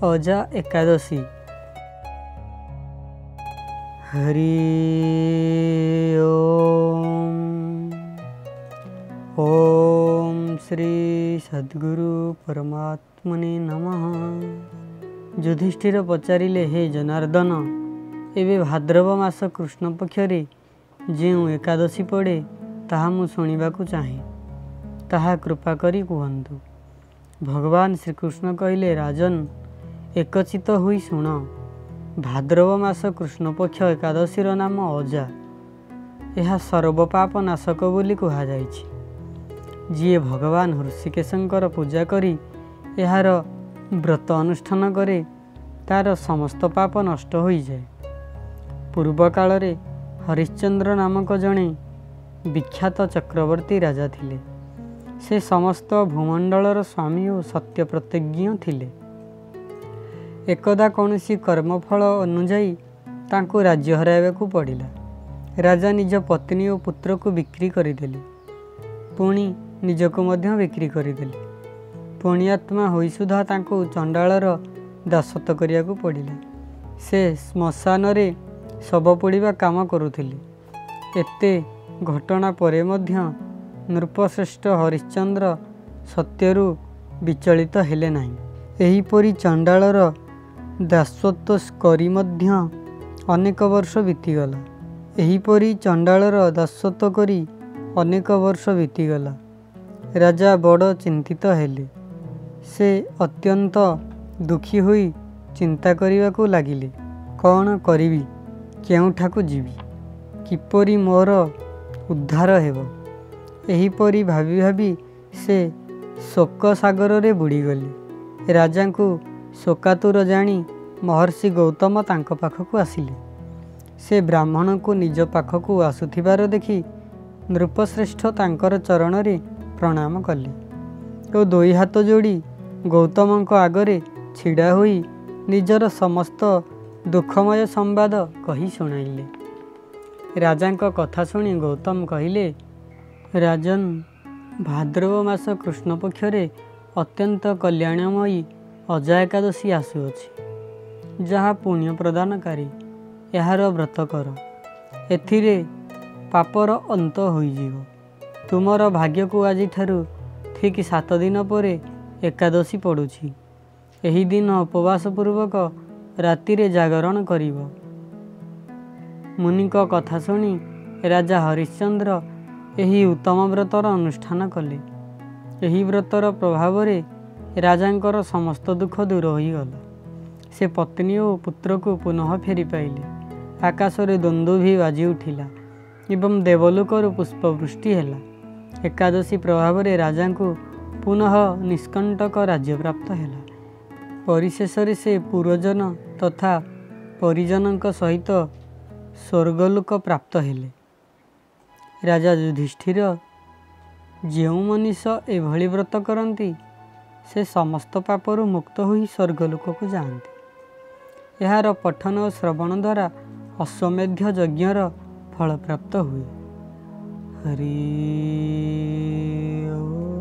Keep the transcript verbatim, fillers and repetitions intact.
अजा एकादशी। हरि ओम। ओम श्री सद्गुरु परमात्मने नमः। युधिष्ठिर पचारिले, हे जनार्दन, एबे भाद्रव मास कृष्ण पक्षरे जो एकादशी पड़े ताहा मु शुणिबाकु चाहे, ताहा कृपा करी कुहंतु। भगवान श्रीकृष्ण कहले, राजन एकचित हुई शुण। भाद्रव मास कृष्ण पक्ष एकादशीर नाम अजा। यह सर्वपाप नाशक बोली कहा जाइछि। जिए भगवान ऋषिकेशंकर पूजा करी यार व्रत अनुष्ठान करे तार समस्त पाप नष्ट हो जाए। पूर्व काल रे हरिश्चंद्र नामक जड़े विख्यात चक्रवर्ती राजा थिले। से समस्त भूमंडलर स्वामी और सत्य प्रतिज्ञ थिले। एकदा कौनसी कर्मफल अनुजाई तांको राज्य हराइबाकू पड़िला। राजा निज पत्नी और पुत्र को बिक्री करदेले, पुणी निजको मध्य बिक्री करदेले। पुण्यात्मा होई सुधा तांको चंडालर दासत्व करियाकू पड़िला। से श्मशान रे शव पोड़िबा काम करुथिले। एते घटना परे मध्य नृपश्रेष्ठ हरिश्चंद्र सत्यरु विचलित हेले नाही। एहीपरि चंडालर दासत्व करी मध्य अनेक वर्ष बीतीगला। एहीपरि चंडालर दासत्व करी अनेक वर्ष बीतीगला। राजा बड़ चिंतित हेले। से अत्यंत दुखी होई चिंता करिबाकू लागिले। कौन करिबी, केउठाकू जीवी, किपरि मोर उद्धार हेबो। एहीपरि भाबी भाबी से शोक सागर रे बुड़ीगले। राजा को शोकातुर जानी महर्षि गौतम तांको पाखकू आसिले। से ब्राह्मण को निज पाखकू आसुथिबार देखि नृपश्रेष्ठ तांकर चरण रे प्रणाम कले और दुई हाथ जोड़ी गौतम आगरे छिड़ा होई निजर समस्त दुखमय संवाद कही शुणाइले। राजांक कथा शुणी गौतम कहिले, राजन भाद्रव मास कृष्ण पक्षरे अत्यंत कल्याणमयी अजा एकादशी आसुअछि, जहाँ पुण्य प्रदानकारी। यार व्रत कर, एथिरे पापर अंत होइजिवो। तुमर भाग्य को आज ठारू ठीक सात दिन परे एकादशी पड़ुछि। एही दिन उपवास पूर्वक रातिरे जागरण करिवो। मुनिक कथा शुणी राजा हरिश्चंद्र एही उत्तम व्रतर अनुष्ठान कले। एही व्रतर प्रभाव रे राजांकर समस्त दुख दूर होईगला। से पत्नी और पुत्र को पुनः फेरी पाइले। आकाश रे द्वंद्वी बाजी उठिला एवं देवलोकर पुष्पवृष्टि हैला। एकादशी प्रभाव रे राजा को पुनः निष्कंटक राज्य प्राप्त हैला। परिशेष रे से पूर्वजन तथा परिजनक सहित स्वर्गलोक प्राप्त हेले। राजा युधिष्ठिर, जो मनीष एभली व्रत करती से समस्त पापरु मुक्त होई स्वर्गलोक को जाती। यार पठन और श्रवण द्वारा अश्वमेध यज्ञर फल प्राप्त हुए। हरि ओम।